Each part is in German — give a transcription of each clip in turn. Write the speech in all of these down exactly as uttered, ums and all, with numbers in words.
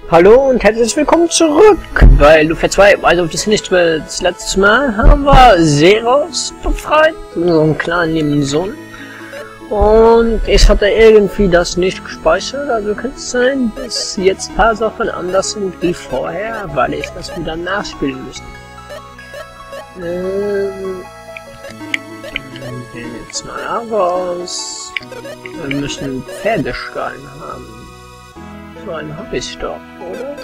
Hallo und herzlich willkommen zurück bei Luftfahrt zwei. Also auf das nicht das letzte Mal haben wir Zeros befreit, unseren kleinen lieben Sohn. Und ich hatte irgendwie das nicht gespeichert, also könnte es sein, dass jetzt ein paar Sachen anders sind wie vorher, weil ich das wieder nachspielen müsste. Ähm, gehen jetzt mal raus. Wir müssen Pferdestein haben. So einen habe ich doch, oder?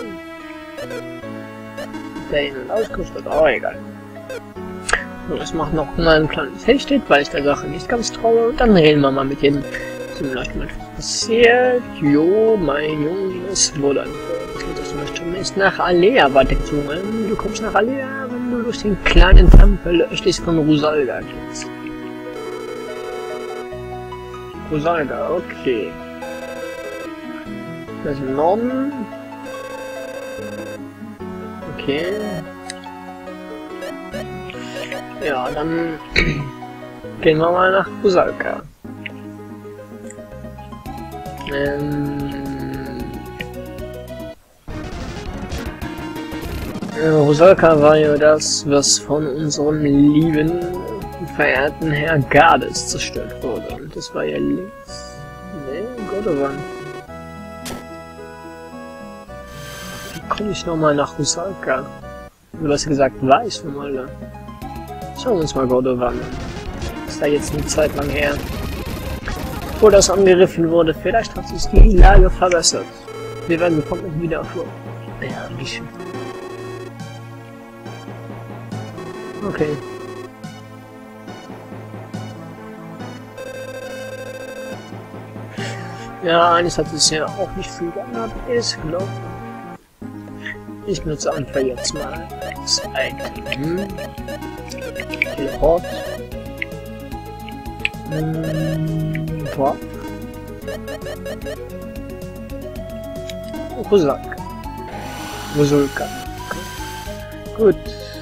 Der ihn ausgerüstet, oh egal. So, ich mache noch mal ein kleines Hashtag, weil ich der Sache nicht ganz traue. Und dann reden wir mal mit jedem. So, vielleicht mal etwas passiert. Jo, mein Junges wurde das möchte nicht nach Alea weitergezogen. Du kommst nach Alea, wenn du durch den kleinen Tempel östlich von Rusalga gehst. Rusalga, okay. Das ist Norden. Okay. Ja, dann gehen wir mal nach Rusalka. Ähm, Rusalka war ja das, was von unserem lieben, verehrten Herr Gades zerstört wurde. Und das war ja links. Ne, Godovan. Komme ich nochmal nach Rusalka? Oder was gesagt, weiß nochmal da. Schauen wir uns mal Godovan an. Ist da jetzt eine Zeit lang her, wo das angegriffen wurde. Vielleicht hat sich die Lage verbessert. Wir werden komplett wieder vor. Ja, nicht. Okay. Ja, eines hat es ja auch nicht viel geändert. Ich glaube. Ich benutze einfach jetzt mal das Item. Teleport. Hm, Drop. Rusalka. Rusalka. Gut.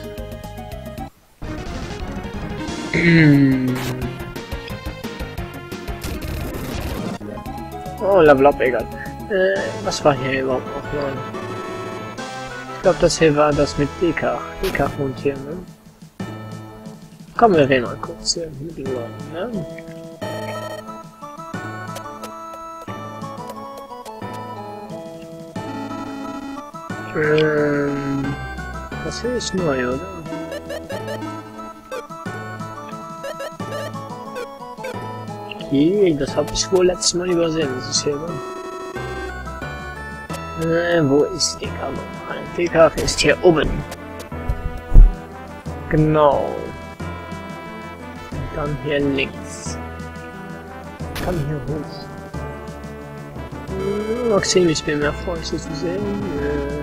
Oh, Level Up, egal. Äh, was war hier überhaupt noch mal? Ich glaube, das hier war das mit Dekach. Dekach wohnt hier, ne? Komm, wir reden mal kurz hier mit den Leuten, ne? Ähm, das hier ist neu, oder? Okay, das habe ich wohl letztes Mal übersehen. Das ist hier, ne? Äh, wo ist Dekach nochmal? Dekach ist hier oben. Genau. Und dann hier links. Ich kann hier hoch. Hm, Maxim, ich bin mehr freundlich zu sehen. Äh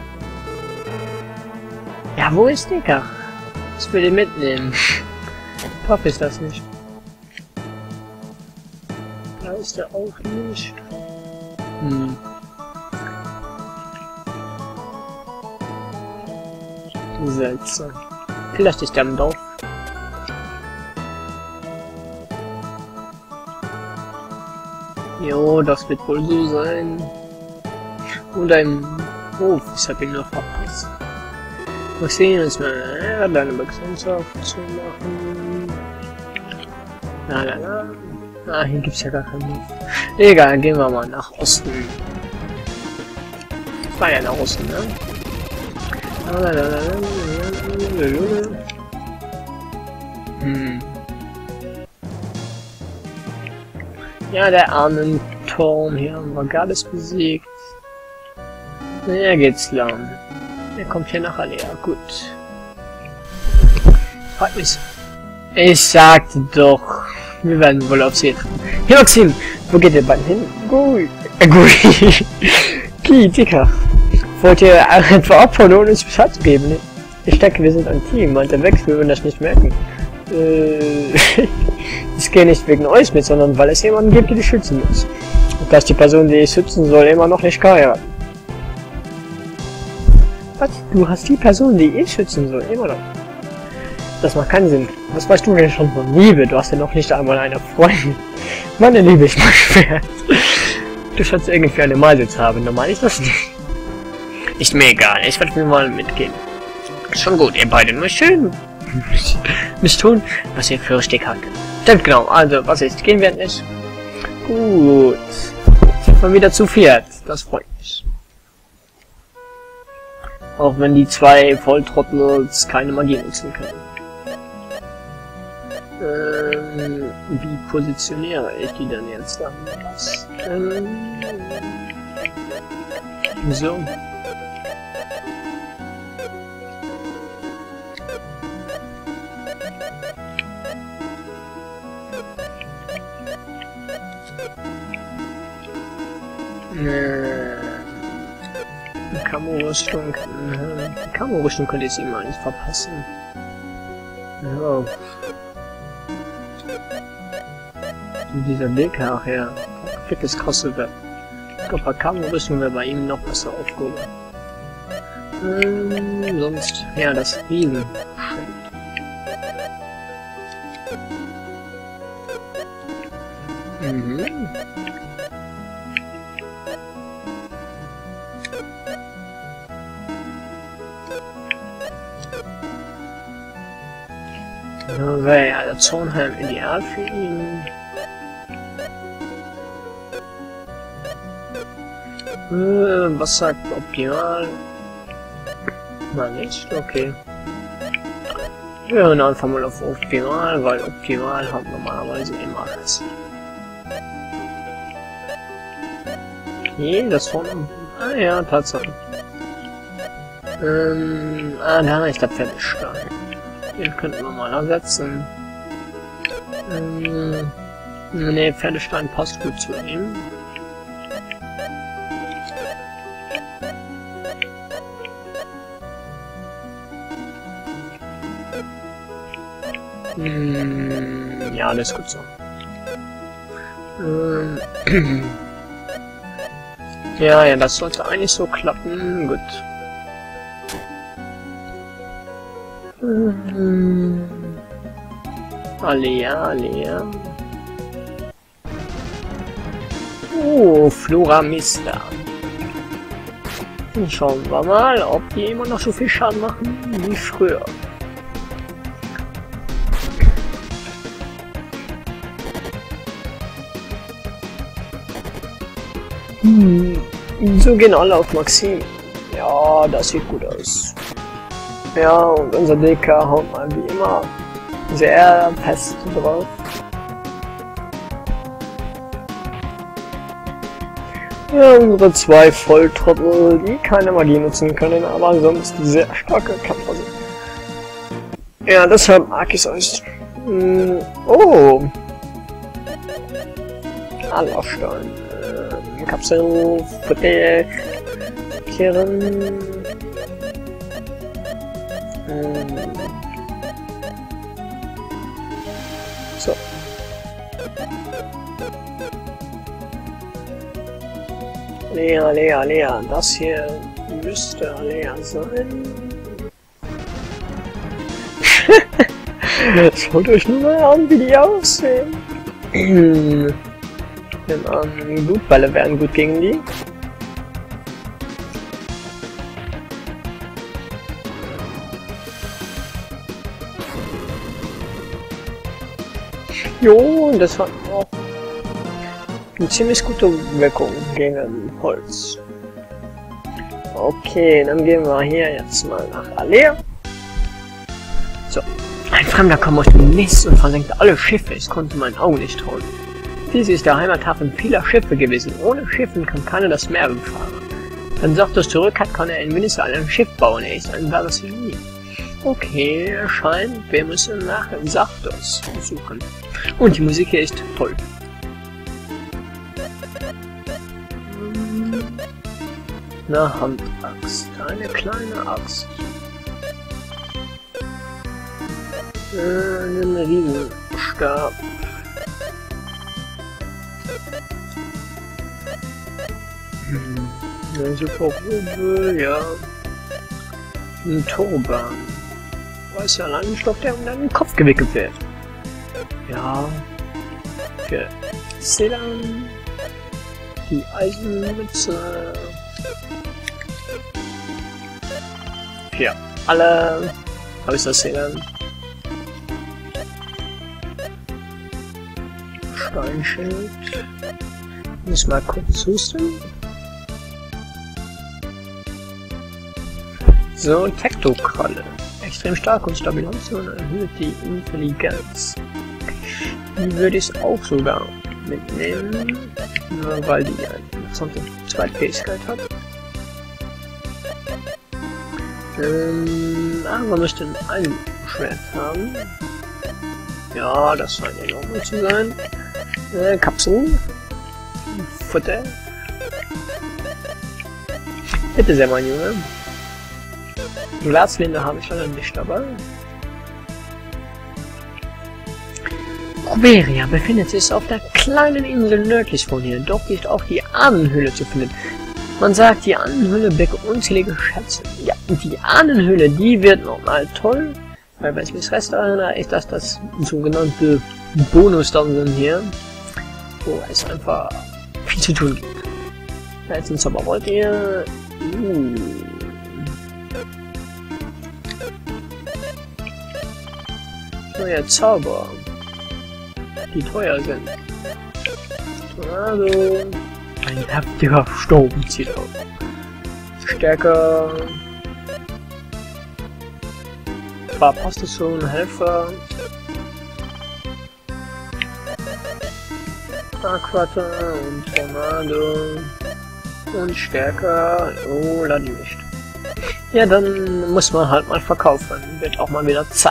ja, wo ist Dekach? Ich will ihn mitnehmen. Ich hoffe ich das nicht. Da ist er auch nicht. Hm. Seltsam. Vielleicht ist er im Dorf. Jo, das wird wohl so sein. Oder im Hof. Ich hab ihn noch verpasst. Mal sehen, jetzt mal äh, deine Bekanntschaft zu machen. Na, na, na. Ah, hier gibt's ja gar keinen Hof. Egal, gehen wir mal nach Osten. Das war ja nach Osten, ne? Hm. Ja, der Ahnenturm hier haben wir Gades besiegt. Ja, geht's lang. Er kommt hier nach Alea. Gut. Freut mich. Ich sagte doch, wir werden wohl auf See treffen. Hier, Maxim, wo geht ihr beiden hin? Gut. Äh, gut. Ki, Dicker. Wollt ihr etwa abhauen, ohne uns Bescheid zu geben? Ich denke, wir sind ein Team, meint er weg, wir würden das nicht merken. Äh, ich gehe nicht wegen euch mit, sondern weil es jemanden gibt, der dich schützen muss. Und dass die Person, die ich schützen soll, immer noch nicht geheiratet. Was? Du hast die Person, die ich schützen soll, immer noch? Das macht keinen Sinn. Was weißt du denn schon von Liebe? Du hast ja noch nicht einmal eine Freundin. Meine Liebe ist mal schwer. Du sollst irgendwie eine Malsitz haben, dann meine ich das nicht. Ist mir egal, ich werde mir mal mitgehen. Schon gut, ihr beide, nur schön. Müsst tun, was ihr für richtig haltet. Stimmt genau, also, was ist? Gehen wir nicht? Gut. Sind wir wieder zu viert. Das freut mich. Auch wenn die zwei Volltrottels keine Magie nutzen können. Ähm, wie positioniere ich die denn jetzt dann? Was? Ähm, so. Äh, Camo-Rüstung. Äh, Camo-Rüstung könnte ich ihm mal nicht verpassen. Ja. Dieser Weg nachher. Fickes krasse Web. Ich glaube, bei Camo-Rüstung wäre bei ihm noch besser aufgehoben. Ähm, sonst, ja, das Riesenschild. Mhm. Ja, wäre ja der Zornhelm ideal für ihn. Äh, was sagt optimal? Mal nicht, okay. Wir hören einfach mal auf optimal, weil optimal hat normalerweise immer alles. Okay, das von... Ah ja, Tatsache. Ähm, ah, da habe ich das Pferdestein. Den könnten wir mal ersetzen. Ähm, ne, Pferdestein passt gut zu ihm. Hm, ja, das ist gut so. Ähm, ja, ja, das sollte eigentlich so klappen. Gut. Mhm. Alea, Alea. Oh, Flora Mista. Dann schauen wir mal, ob die immer noch so viel Schaden machen wie früher. Hm. So gehen alle auf Maxim. Ja, das sieht gut aus. Ja, und unser D K haut mal wie immer sehr fest drauf. Ja, unsere zwei Volltrottel, die keine Magie nutzen können, aber sonst sehr starke Kämpfer sind. Ja, deshalb mag ich es. Hm, oh! Anlaufstein. Äh, Kapsel, Futter, Kehren. So. Lea, Lea, Lea. Das hier müsste Lea sein. Schaut euch nur mal an, wie die aussehen. Denn an Blutballe wären gut gegen die. Jo, das hat auch eine ziemlich gute Wirkung gegen Holz. Okay, dann gehen wir hier jetzt mal nach Alea. So, ein Fremder kam aus dem Mist und versenkte alle Schiffe. Ich konnte meinen Augen nicht trauen. Dies ist der Heimathafen vieler Schiffe gewesen. Ohne Schiffen kann keiner das Meer befahren. Wenn Sartos zurück hat, kann er in Minnesota ein Schiff bauen. Er ist ein wahres Genie. Okay, erscheint, wir müssen nach Sartos suchen. Und die Musik hier ist toll. Eine Handaxt, eine kleine Axt. Einen Riesenstab. Hm. Eine super Hobel, ja. Ein Turban. Weißer Leinenstoff, der um deinen Kopf gewickelt wird. Ja. Für Sedan. Die Eisenmütze. Ja, alle Häuser-Szenen. Steinschild. Muss mal kurz husten. So, Tektokralle. Extrem stark und stabil und erhöht die Intelligenz. Die würde ich auch sogar mitnehmen, nur weil die eine interessante Zweitfähigkeit hat. Ähm, aber möchte ein Schwert haben. Ja, das scheint in Ordnung zu sein. Äh, Kapsel. Futter. Bitte sehr, mein Junge. Glaslinde habe ich leider nicht dabei. Ruberia befindet sich auf der kleinen Insel nördlich von hier. Dort ist auch die Ahnenhöhle zu finden. Man sagt, die Ahnenhöhle birgt unzählige Schätze. Ja, die Ahnenhöhle, die wird nochmal toll. Weil, wenn ich mich recht erinnere, ist das das sogenannte Bonus-Dungeon hier. Wo es einfach viel zu tun gibt. Letztens aber wollt ihr... Uh, neue Zauber, die teuer sind. Also, ein heftiger Sturm zieht auf. Stärker. War passt es so ein Helfer. Aquater und Tornado. Und stärker. Oh, leider nicht. Ja, dann muss man halt mal verkaufen. Wird auch mal wieder Zeit.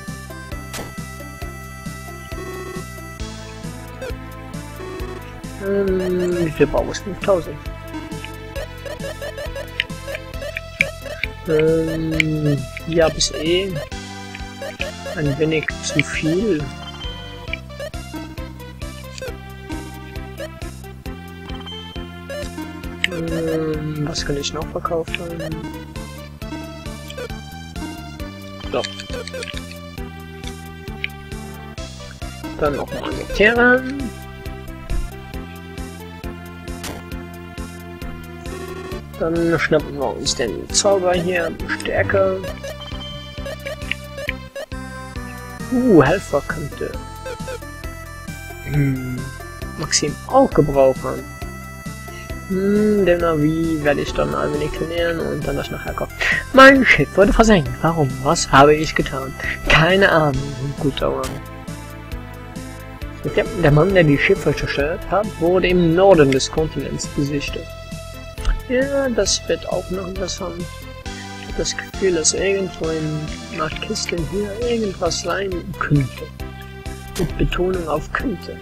Wie viel brauchen wir? fünftausend. Ähm, ja, bis eh ein wenig zu viel. Ähm, was kann ich noch verkaufen? So. Dann noch mal Terran. Dann schnappen wir uns den Zauber hier, Stärke. Uh, Helfer könnte hm, Maxim auch gebrauchen. Hm, den Navi werde ich dann ein wenig trainieren und dann das nachher kaufen. Mein Schiff wurde versenkt. Warum? Was habe ich getan? Keine Ahnung. Guter Mann. Der Mann, der die Schiffe zerstört hat, wurde im Norden des Kontinents gesichtet. Ja, das wird auch noch interessant. Ich habe das Gefühl, dass irgendwo in einer Kiste hier irgendwas sein könnte. Mit Betonung auf könnte.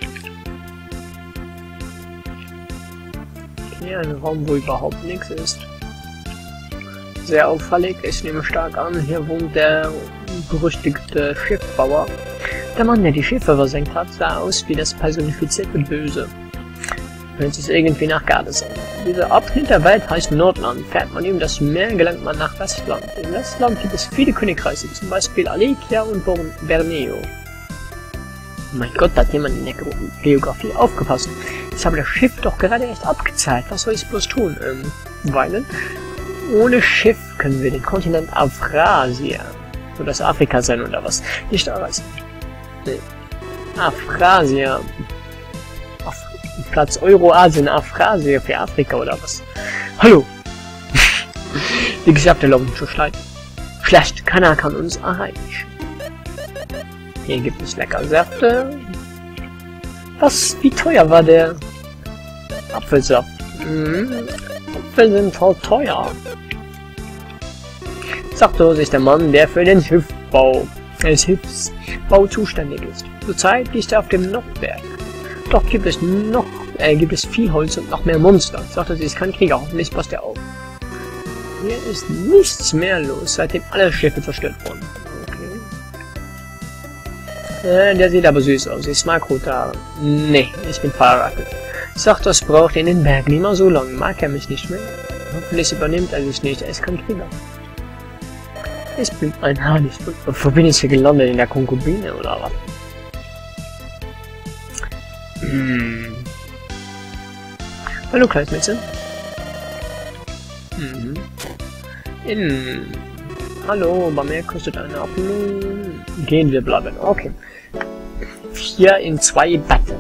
Hier ein Raum, wo überhaupt nichts ist. Sehr auffällig, ich nehme stark an, hier wohnt der berüchtigte Schiffbauer. Der Mann, der die Schiffe versenkt hat, sah aus wie das personifizierte Böse. Hört sich irgendwie nach Gades an. Dieser Abschnitt der Welt heißt Nordland. Fährt man über das Meer, gelangt man nach Westland. Im Westland gibt es viele Königreiche, zum Beispiel Alekia und Berneo. Mein Gott, da hat jemand in der Geografie aufgepasst. Ich habe das Schiff doch gerade erst abgezahlt. Was soll ich bloß tun? Ähm, weinen? Ohne Schiff können wir den Kontinent Afrasia, soll das Afrika sein oder was, nicht erreichen. Nee. Afrasia. Af Platz Euroasien, Afrasia für Afrika oder was? Hallo! Wie gesagt, der Laufen schon schlecht. Schlecht, keiner kann uns erreichen. Hier gibt es lecker Säfte. Was? Wie teuer war der Apfelsaft? Mhm. Apfel sind voll teuer. Sagt so sich der Mann, der für den Schiffbau, äh, Schiffsbau zuständig ist. Zurzeit liegt er auf dem Nordberg. Doch gibt es noch, äh, gibt es viel Holz und noch mehr Monster. Sagt er, sie ist kein Krieger, hoffentlich passt er auf. Hier ist nichts mehr los, seitdem alle Schiffe zerstört wurden. Okay. Äh, der sieht aber süß aus. Ich mag rote Haare. Nee, ich bin verheiratet. Sagt, das braucht in den Bergen immer so lange. Mag er mich nicht mehr? Hoffentlich übernimmt er sich nicht. Er ist kein Krieger. Ich bin ein Haar nicht. Wo bin ich hier gelandet? In der Konkubine oder was? Hm. Hallo, kleines Mädchen. Mhm. In Hallo, bei mir kostet eine Abnung. Gehen wir bleiben. Okay. Vier in zwei Betten.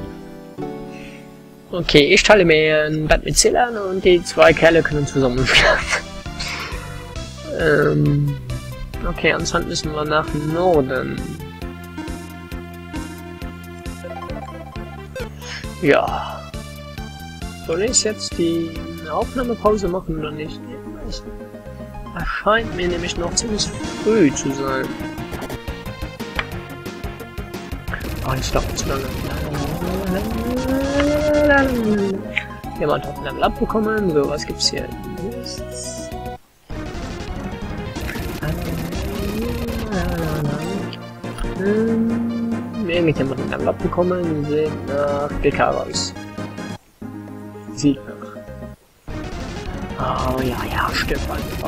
Okay, ich teile mir ein Bett mit Zählern und die zwei Kerle können zusammen schlafen. ähm, okay, anscheinend müssen wir nach Norden. Ja. Soll ich jetzt die Aufnahmepause machen oder nicht? Es erscheint mir nämlich noch ziemlich früh zu sein. Oh, das dauert zu lange. Jemand hat ein Level Up bekommen. So, was gibt's hier? Nichts. Irgendjemand hat ein Level Up bekommen. Wir sehen nach Bekaros. Sieht nach. Oh ja, ja, stimmt einfach.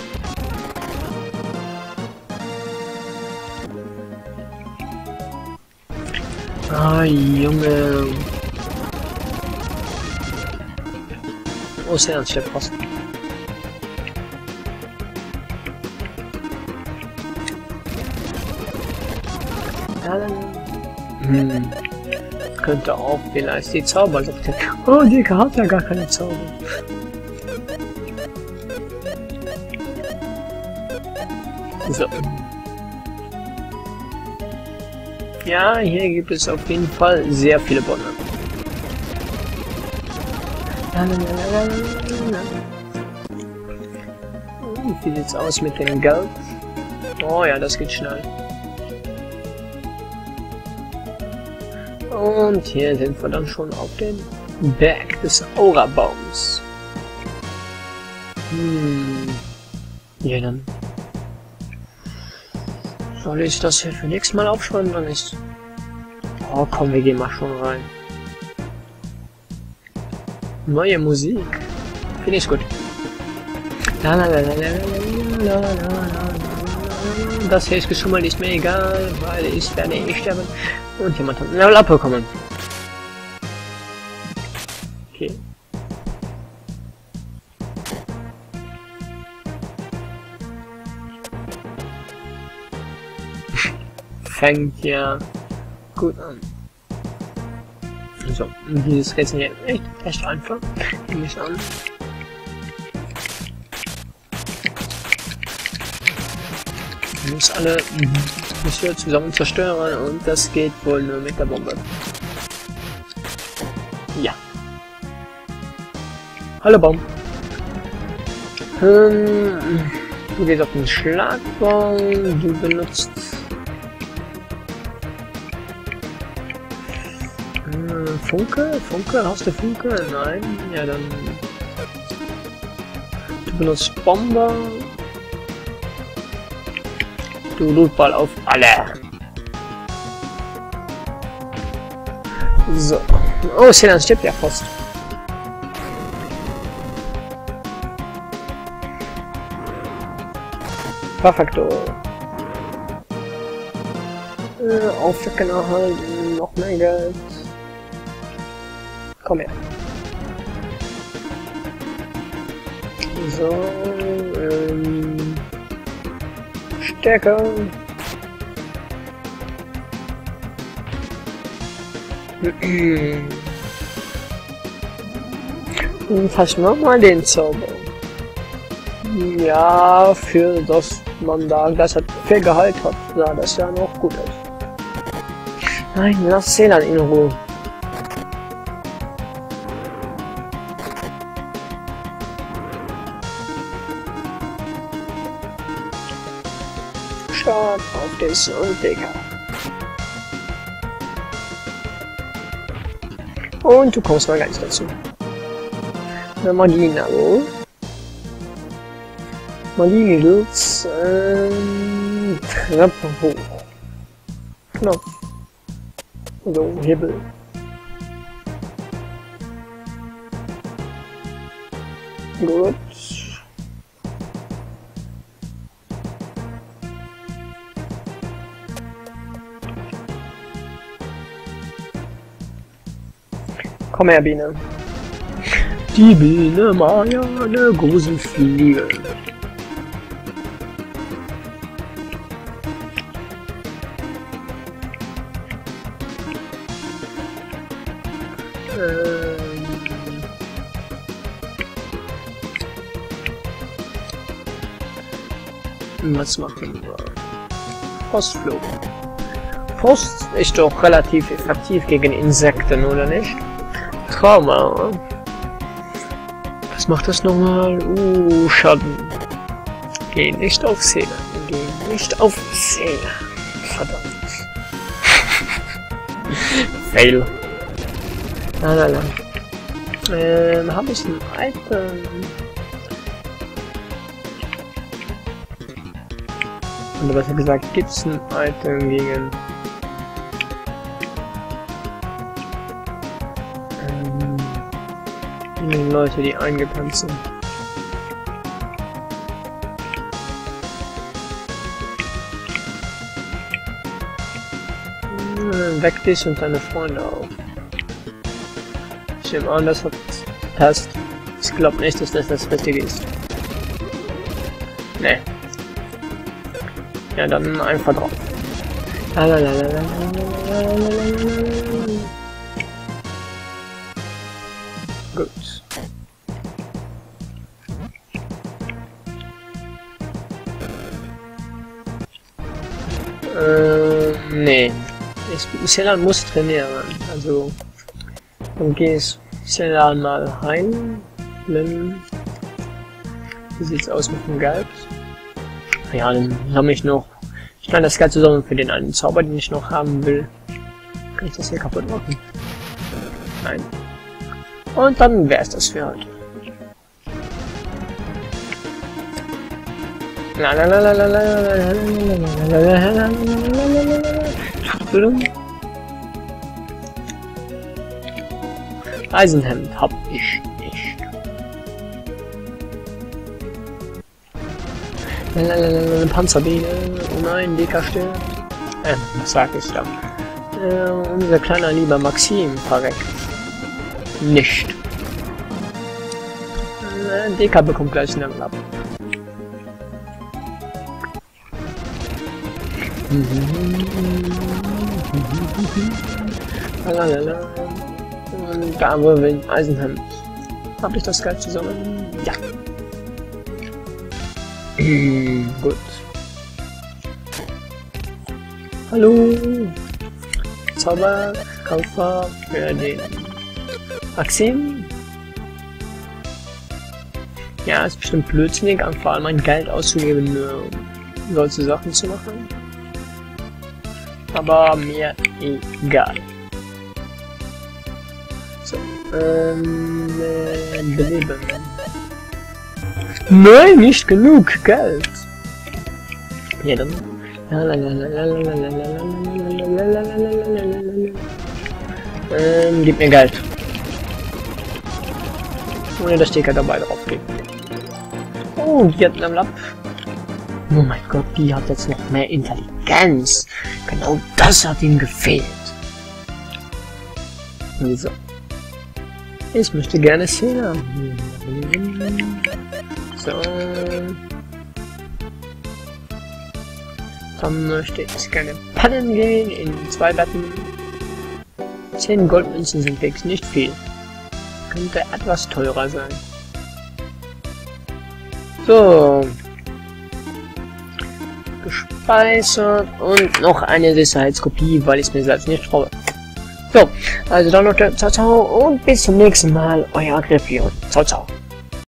Ah, Junge. Oh, sehr ernst, der Posten. Hm. Könnte auch vielleicht die Zauber. Oh, die hat ja gar keine Zauber. So. Ja, hier gibt es auf jeden Fall sehr viele Bonne. Wie sieht's aus mit dem Geld? Oh ja, das geht schnell. Und hier sind wir dann schon auf dem Berg des Aura-Baums. Hm. Ja, dann. Soll ich das hier für nächstes Mal aufschreiben oder nicht? Oh komm, wir gehen mal schon rein. Neue Musik. Finde ich gut. Das hier ist schon mal nicht mehr egal, weil ich werde eh sterben. Und jemand hat ein Level Up bekommen. Okay. Fängt ja gut an. So, dieses Rätsel hier echt, echt einfach. Nehme ich an. Ich muss alle Missionen zusammen zerstören und das geht wohl nur mit der Bombe. Ja. Hallo Baum. Ähm, du gehst auf den Schlagbaum, du benutzt Funke? Funke? Hast du Funke? Nein? Ja, dann... Du benutzt Bomber. Du Lootball auf alle. So. Oh, Selan stirbt ja fast. Perfekto. Äh, Aufwecken erhalten. Noch mehr Geld. Komm her. So, ähm, Stärke. Und fast nochmal den Zauber. Ja, für das man da das hat viel Gehalt hat, sah das ja noch gut aus. Nein, lass Selan in Ruhe. Start auf den Soul Digger. Und du kommst mal ganz dazu. Magina, wo? Magina-Mädels, ähm, Treppe hoch. Knopf. So, Hebel. Gut. Komm her, Biene. Die Biene Maya, eine Gruselfliege. Was machen wir? Frostflug. Frost ist doch relativ effektiv gegen Insekten, oder nicht? Trauma. Was macht das nochmal? Uh, Schaden. Geh nicht auf Seele. Geh nicht auf Seele. Verdammt. Fail. Lalala. Ähm, habe ich ein Item? Oder besser gesagt, gibt es ein Item gegen ähm, gegen Leute, die eingepannt sind? Hm, weck dich und deine Freunde auf. Ich nehme an, das hat passt. Ich glaube nicht, dass das das Richtige ist. Nee. Ja, dann einfach drauf. Gut. Äh, nee. Ich, Selan muss trainieren. Also, dann gehst Selan mal rein. Wie sieht's aus mit dem Geld? Ja, dann habe ich noch. Ich kann das Geld zusammen für den einen Zauber, den ich noch haben will. Kann ich das hier kaputt machen? Nein. Und dann wäre es das für heute. Eisenhemd hab ich nicht. Panzerbiene, oh nein, Deka stirbt. Äh, was sag ich da? Äh, unser kleiner lieber Maxim verreckt. Nicht. Äh, Deka bekommt gleich einen Level ab. Und da wo wir in Eisenhemd. Hab ich das Geld zusammen? Ja. Gut. Hallo. Zauberkaufer für den Maxim. Ja, ist bestimmt blödsinnig, einfach mein Geld auszugeben, nur um solche Sachen zu machen. Aber mir egal. So, ähm, äh, beleben. Nein, nicht genug Geld. Ja, dann. Ähm, gib mir Geld. Ohne dass Sticker dabei drauf geht. Oh, die hat einen ab. Oh mein Gott, die hat jetzt noch mehr Intelligenz. Genau das hat ihm gefehlt. So. Ich möchte gerne Szene. So. Dann möchte ich gerne pannen gehen in zwei Betten. zehn Goldmünzen sind fix, nicht viel. Könnte etwas teurer sein. So. Gespeichert und noch eine Sicherheitskopie, weil ich mir selbst nicht traue. So, also dann noch ciao, ciao und bis zum nächsten Mal, euer Griffion. Ciao, ciao.